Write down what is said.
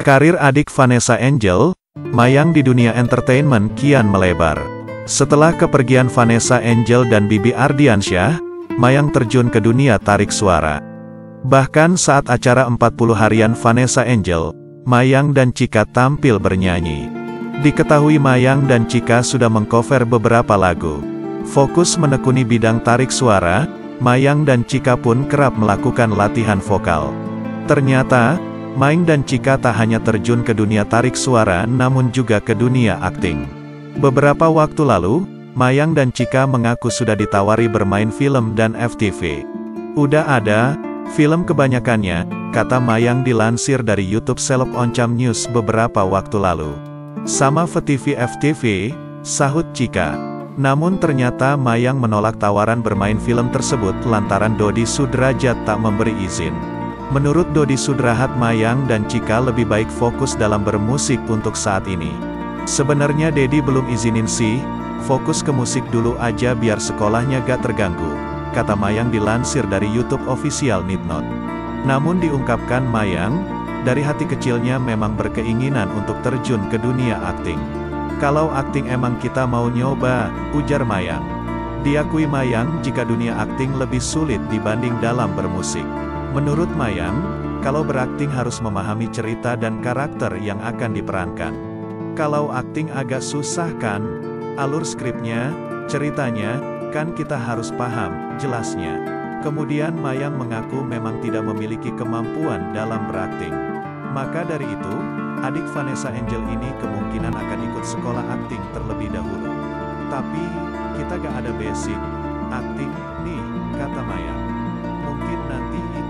Karir adik Vanessa Angel, Mayang di dunia entertainment kian melebar. Setelah kepergian Vanessa Angel dan Bibi Ardiansyah, Mayang terjun ke dunia tarik suara. Bahkan saat acara 40 harian Vanessa Angel, Mayang dan Chika tampil bernyanyi. Diketahui Mayang dan Chika sudah mengcover beberapa lagu. Fokus menekuni bidang tarik suara, Mayang dan Chika pun kerap melakukan latihan vokal. Ternyata, Mayang dan Chika tak hanya terjun ke dunia tarik suara namun juga ke dunia akting. Beberapa waktu lalu, Mayang dan Chika mengaku sudah ditawari bermain film dan FTV. Udah ada, film kebanyakannya, kata Mayang dilansir dari YouTube Seleb Oncam News beberapa waktu lalu. Sama FTV FTV, sahut Chika. Namun ternyata Mayang menolak tawaran bermain film tersebut lantaran Dodi Sudrajat tak memberi izin. Menurut Dodi Sudrajat, Mayang dan Chika lebih baik fokus dalam bermusik untuk saat ini. Sebenarnya Dedi belum izinin sih, fokus ke musik dulu aja biar sekolahnya gak terganggu, kata Mayang dilansir dari YouTube official Nidnot. Namun diungkapkan Mayang, dari hati kecilnya memang berkeinginan untuk terjun ke dunia akting. Kalau akting emang kita mau nyoba, ujar Mayang. Diakui Mayang jika dunia akting lebih sulit dibanding dalam bermusik. Menurut Mayang, kalau berakting harus memahami cerita dan karakter yang akan diperankan. Kalau akting agak susah kan, alur skripnya, ceritanya, kan kita harus paham, jelasnya. Kemudian Mayang mengaku memang tidak memiliki kemampuan dalam berakting. Maka dari itu, adik Vanessa Angel ini kemungkinan akan ikut sekolah akting terlebih dahulu. Tapi, kita gak ada basic akting nih, kata Mayang. Mungkin nanti